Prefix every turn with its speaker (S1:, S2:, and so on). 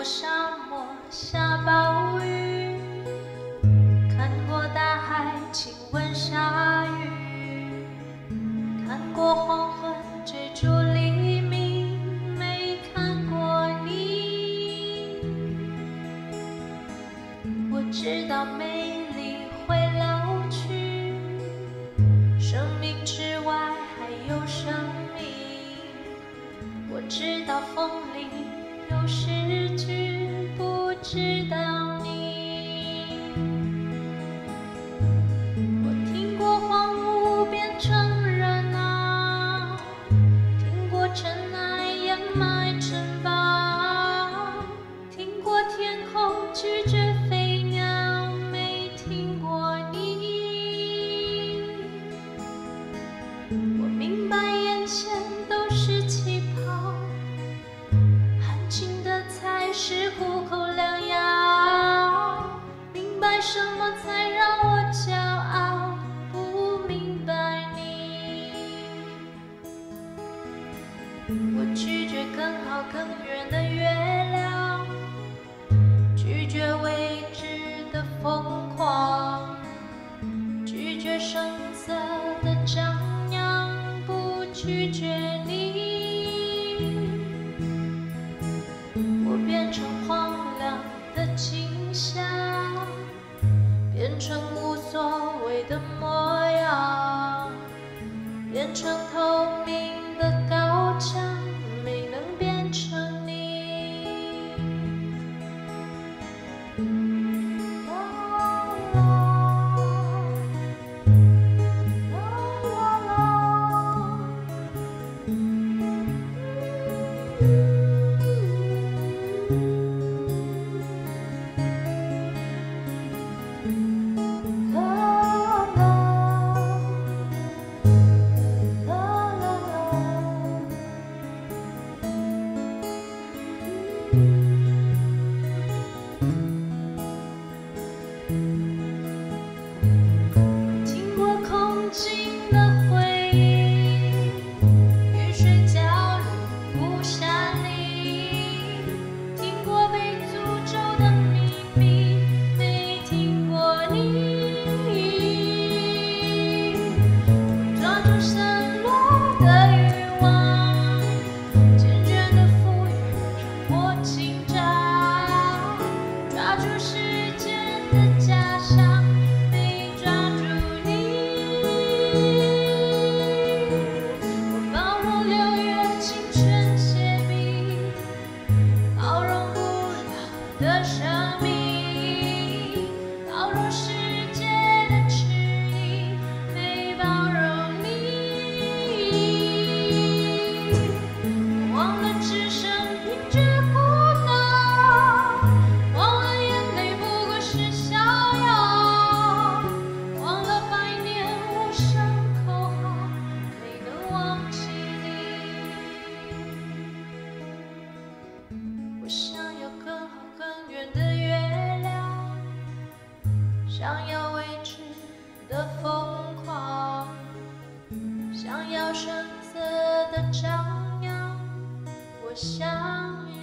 S1: 过沙漠下暴雨，看过大海亲吻鲨鱼，看过黄昏追逐黎明，没看过你。我知道美丽会老去，生命之外还有生命。我知道风里有诗句，不知道你。我听过荒芜变成热闹，听过尘埃掩埋城堡，听过天空拒绝飞鸟，没听过你。我明白眼前都是气泡，安静的才是虎口良药。明白什么才让我骄傲，不明白你。我拒绝更好更远的月亮，拒绝未知的疯狂，拒绝声色的张扬，不拒绝你。我变成荒凉的景象，变成无所谓的模样，变成透明的高墙，没能变成你。听过空境的回忆，雨水浇绿孤山里，听过被诅咒的秘密，没听过你。我抓住散落的欲望，坚决的赋予让我紧张，抓住时间的假象，没抓住你。我包容六月清泉泄密，包容不了的生命，包容世界的迟疑，没包容你。我忘了只剩凭着苦恼，忘了眼泪不过是逍遥，忘了百年无声口号，没能忘记你。我想要更好更远的月亮，想要未知的疯狂，想要声色的张扬，我想要